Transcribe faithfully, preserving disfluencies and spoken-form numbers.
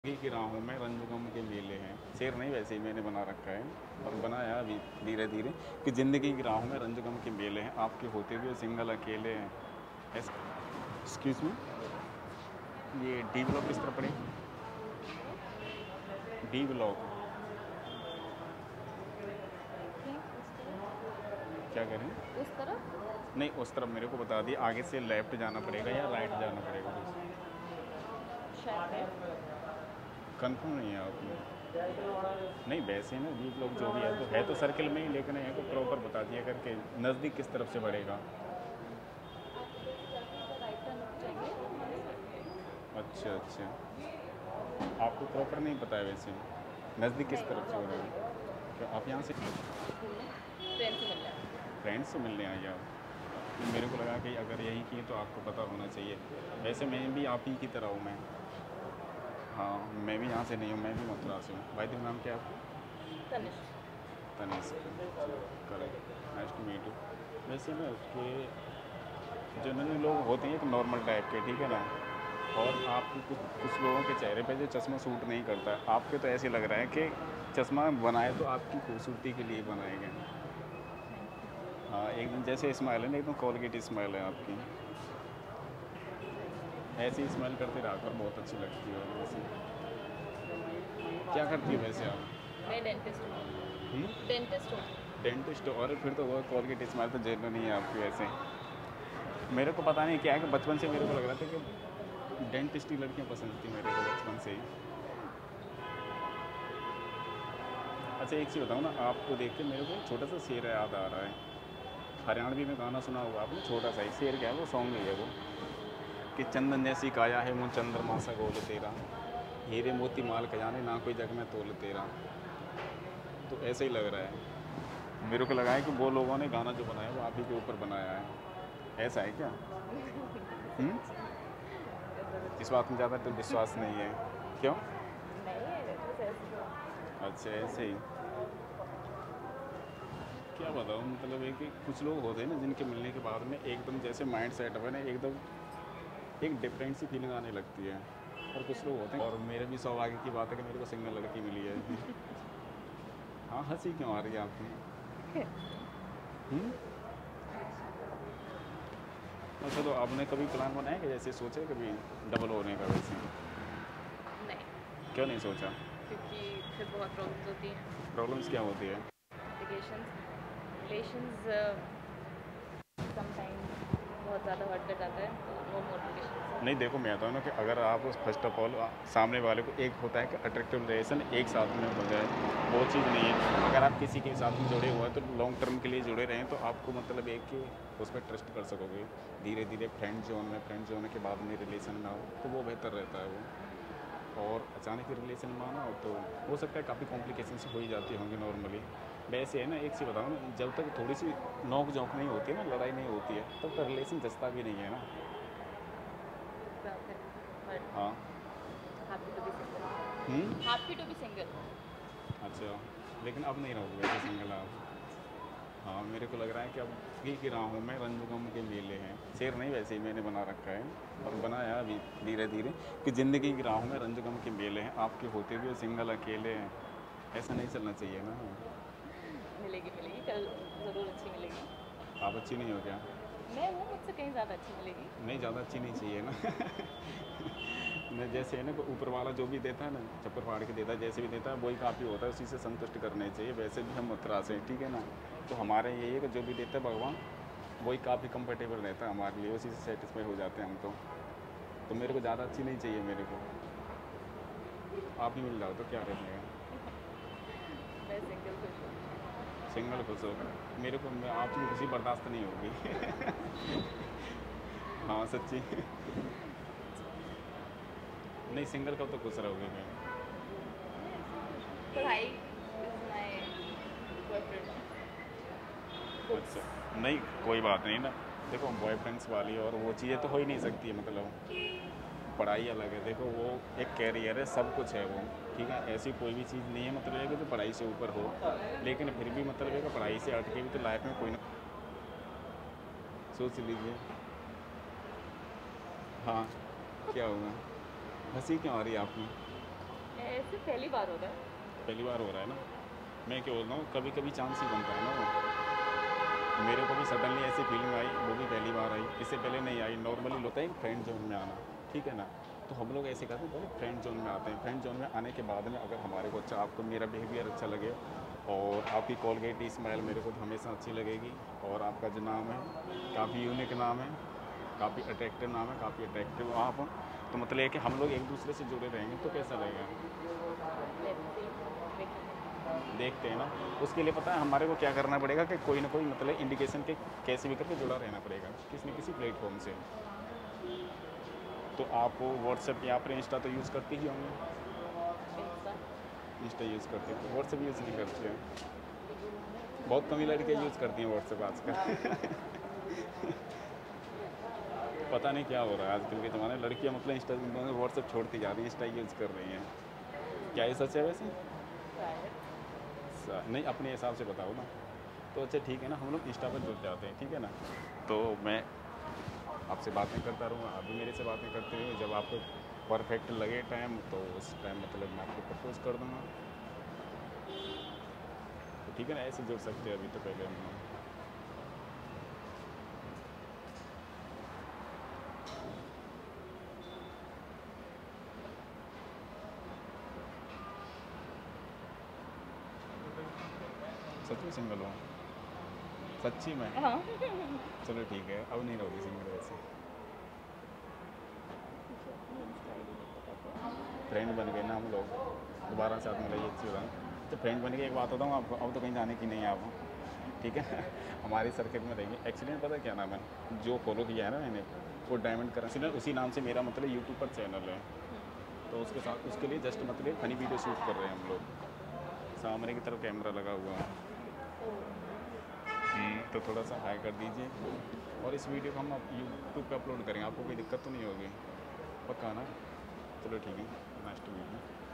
ही की राहों में रंजगम के मेले हैं। शेर नहीं, वैसे ही मैंने बना रखा है और बनाया अभी धीरे धीरे कि ज़िंदगी की राहों में रंजगम के मेले हैं, आपके होते हुए सिंगल अकेले हैं। एक्सक्यूज मी, ये डी ब्लॉक किस तरह पड़े? डी ब्लॉक क्या करें? उस तरफ नहीं, उस तरफ मेरे को बता दिए, आगे से लेफ्ट जाना पड़ेगा या राइट जाना पड़ेगा? शायद कंफर्म नहीं है आपने? नहीं, वैसे ना डी ब्लॉक जो भी है तो है तो सर्कल में ही, लेकिन है तो प्रॉपर बता दिया करके नज़दीक किस तरफ से बढ़ेगा। अच्छा अच्छा, आपको प्रॉपर नहीं पता है वैसे नज़दीक किस तरफ से बढ़ेगा? क्या आप यहाँ से फ्रेंड से मिलना है। फ्रेंड से मिलने आए आप? तो मेरे को लगा कि अगर यही किए तो आपको पता होना चाहिए। वैसे मैं भी आप ही की तरह हूँ मैं। हाँ, मैं भी यहाँ से नहीं हूँ, मैं भी मथुरा से हूँ। भाई तेरा नाम क्या है आपका? Tanishq. Tanishq, correct, nice to meet you. वैसे ना उसके जनरली लोग होते हैं एक नॉर्मल टाइप के, ठीक है ना, और आपको कुछ कुछ लोगों के चेहरे पे जो चश्मा सूट नहीं करता है, आपके तो ऐसे लग रहा है कि चश्मा बनाए तो आपकी खूबसूरती के लिए बनाए गए। हाँ, एकदम जैसे स्माइल है ना, एकदम कोलगेट स्माइल है आपकी। ऐसी स्माइल करते रहा कर, बहुत अच्छी लगती है। वैसे क्या करती है वैसे आप? मैं डेंटिस्ट हूँ। डेंटिस्ट हूँ। डेंटिस्ट? और फिर तो वो कोलगेट स्माइल तो जेल नहीं है आपकी वैसे। मेरे को पता नहीं क्या है कि बचपन से मेरे को लग रहा था कि डेंटिस्ट की लड़कियाँ पसंद थी मेरे को बचपन से ही। अच्छा एक चीज़ बताऊँ ना, आपको देख के मेरे को एक छोटा सा शेर याद आ रहा है। हरियाणवी में गाना सुना होगा आपने, छोटा सा ही शेर, क्या है वो सॉन्ग ही है वो, कि चंदन जैसी काया है मुँह चंद्रमा सा गोल तेरा, हीरे मोती माल खजाने ना कोई जग में तोल तेरा। तो ऐसे ही लग रहा है मेरे को, लगा है कि वो लोगों ने गाना जो बनाया वो आप ही के ऊपर बनाया है। ऐसा है क्या? हुँ? इस बात में ज़्यादा तो विश्वास नहीं है, क्यों? नहीं है, बस ऐसे। अच्छा ऐसे ही, क्या बताऊँ, मतलब है कि कुछ लोग होते हैं ना जिनके मिलने के बाद में एकदम जैसे माइंड सेट हुआ ना, एकदम एक डिफरेंट सी फीलिंग आने लगती है। और कुछ लोग होते हैं, और मेरे भी सौभाग्य की बात है कि मेरे को सिंगल लड़की मिली है। हाँ, हंसी क्यों आ रही है आपकी? हुँ? अच्छा, तो आपने कभी प्लान बनाया कि जैसे सोचा कभी डबल होने का वैसे? नहीं, क्यों नहीं सोचा? क्योंकि फिर बहुत प्रॉब्लम्स होती हैं। प्रॉब्लम्स क्या होती है? रिलेशंस रिलेशंस समटाइम्स बहुत ज़्यादा हर्ट कर जाता है, तो नो मोटिवेशन। नहीं देखो, मैं कहता हूँ ना कि अगर आप फर्स्ट ऑफ ऑल सामने वाले को, एक होता है कि अट्रैक्टिव रिलेशन एक साथ में हो जाए, वो चीज़ नहीं है। अगर आप किसी के साथ में जुड़े हुए हैं तो लॉन्ग टर्म के लिए जुड़े रहें, तो आपको मतलब एक कि उस पर ट्रस्ट कर सकोगे। धीरे धीरे फ्रेंड जोन में फ्रेंड जोन के बाद में रिलेशन में आओ तो वो बेहतर रहता है वो। और अचानक ही रिलेशन में आना हो तो हो सकता है काफ़ी कॉम्प्लिकेशंस हो ही जाती होंगी नॉर्मली। वैसे है ना, एक चीज़ बताओ ना, जब तक थोड़ी सी नोक झोंक नहीं होती है ना, लड़ाई नहीं होती है, तब तक रिलेशन जचता भी नहीं है ना। बट हाँ। Happy to be single. Hmm. Happy to be single. अच्छा, लेकिन अब नहीं रहोगे वैसे सिंगल आप? हाँ, मेरे को लग रहा है कि अब ही की राहों में रंजगम के मेले हैं। शेर नहीं, वैसे ही मैंने बना रखा है और बनाया अभी धीरे धीरे कि ज़िंदगी की राहों में रंजगम के मेले हैं, आपके होते हुए सिंगल अकेले हैं। ऐसा नहीं चलना चाहिए ना। मिलेगी मिलेगी, कल ज़रूर अच्छी मिलेगी। आप अच्छी नहीं हो क्या? मैं हूँ, मुझसे कहीं ज़्यादा अच्छी मिलेगी। नहीं, ज़्यादा अच्छी नहीं चाहिए ना। मैं जैसे है ना, को ऊपर वाला जो भी देता है ना, चप्पर फाड़ के देता है, जैसे भी देता है वही काफ़ी होता है, उसी से संतुष्ट करने चाहिए। वैसे भी हम मथुरा से हैं, ठीक है ना, तो हमारे यही है कि जो भी देता है भगवान वही काफ़ी कंफर्टेबल रहता है हमारे लिए, उसी से सेटिस्फाई हो जाते हैं हम तो। तो मेरे को ज़्यादा अच्छी नहीं चाहिए मेरे को, आप ही मिल जाओ तो क्या रहेगा। मैं सिंगल खुश हूँ। सिंगल खुश हो, मेरे को मैं आपकी खुशी बर्दाश्त नहीं होगी। हाँ सच्ची। नहीं, सिंगल कब तक खुश रहोगे मैं? पढ़ाई इज माय बॉयफ्रेंड। अच्छा, नहीं कोई बात नहीं ना। देखो, बॉयफ्रेंड्स वाली और वो चीज़ें तो हो ही नहीं सकती है, मतलब पढ़ाई अलग है, देखो वो एक कैरियर है, सब कुछ है वो, ठीक है, ऐसी कोई भी चीज़ नहीं है मतलब है कि जो पढ़ाई से ऊपर हो, लेकिन फिर भी मतलब है कि पढ़ाई से अटके भी तो लाइफ में कोई ना सोच लीजिए। हाँ, क्या होगा? हंसी क्यों आ रही है आपकी? पहली बार हो रहा है। पहली बार हो रहा है ना। मैं क्या बोल रहा हूँ, कभी कभी चांस ही बनता है ना वो। मेरे को भी सडनली ऐसी फीलिंग आई, वो भी पहली बार आई, इससे पहले नहीं आई। नॉर्मली होता है फ्रेंड जोन में आना, ठीक है ना। तो हम लोग ऐसे करते हैं, पहले फ्रेंड जोन में आते हैं। फ्रेंड जोन में आने के बाद में अगर हमारे को अच्छा, आपको मेरा बिहेवियर अच्छा लगे और आपकी कॉलगेट स्माइल मेरे को तो हमेशा अच्छी लगेगी, और आपका जो नाम है काफ़ी यूनिक नाम है, काफ़ी अट्रैक्टिव नाम है, काफ़ी अट्रैक्टिव आप हो, तो मतलब ये कि हम लोग एक दूसरे से जुड़े रहेंगे तो कैसा रहेगा। देखते हैं ना। उसके लिए पता है हमारे को क्या करना पड़ेगा कि कोई ना कोई मतलब इंडिकेशन के कैसे भी करके जुड़ा रहना पड़ेगा किसी न किसी प्लेटफॉर्म से। तो आप व्हाट्सएप या फिर इंस्टा तो यूज़ करती ही होंगे। इंस्टा इंस्टा यूज़ करती है, व्हाट्सएप यूज़ नहीं करती है। बहुत कम ही लड़कियाँ यूज़ करती हैं व्हाट्सएप आजकल। पता नहीं क्या हो रहा है आजकल के ज़माने में, लड़कियाँ मतलब इंस्टा व्हाट्सएप छोड़ती जा रही हैं, इंस्टा यूज़ कर रही हैं। क्या ये सच है वैसे? शायद। सा- नहीं, अपने हिसाब से बताओ ना। तो अच्छा ठीक है ना, हम लोग इंस्टा पर जुड़ जाते हैं, ठीक है ना। तो मैं आपसे बातें करता रहूँगा, आप भी मेरे से बातें करते रहिए। जब आपको परफेक्ट लगे टाइम, तो उस टाइम मतलब मैं आपको प्रपोज कर दूँगा। तो ठीक है ना, ऐसे जुड़ सकते हैं अभी तो पहले हम लोग। सच में सिंगल हो? सच्ची में? हाँ। चलो ठीक है, अब नहीं रहोगी सिंगल वैसे। फ्रेंड बन गए ना हम लोग, दोबारा साथ में रहिए, अच्छी बात। तो फ्रेंड बन के एक बात बताऊँ आपको, अब तो कहीं जाने की नहीं है आप, ठीक है। हमारे सर्किट में रहेंगे। एक्सीडेंट पता है क्या नाम है, जो फॉलो किया है ना मैंने, वो डायमंड करेंसी, उसी नाम से मेरा मतलब यूट्यूब पर चैनल है। तो उसके साथ उसके लिए जस्ट मतलब फनी वीडियो शूट कर रहे हैं हम लोग, सामने की तरफ कैमरा लगा हुआ है। हम्म, तो थोड़ा सा हाई कर दीजिए, और इस वीडियो को हम यूट्यूब पे अपलोड करेंगे, आपको कोई दिक्कत तो नहीं होगी? पक्का ना? चलो ठीक है, नेक्स्ट वीडियो।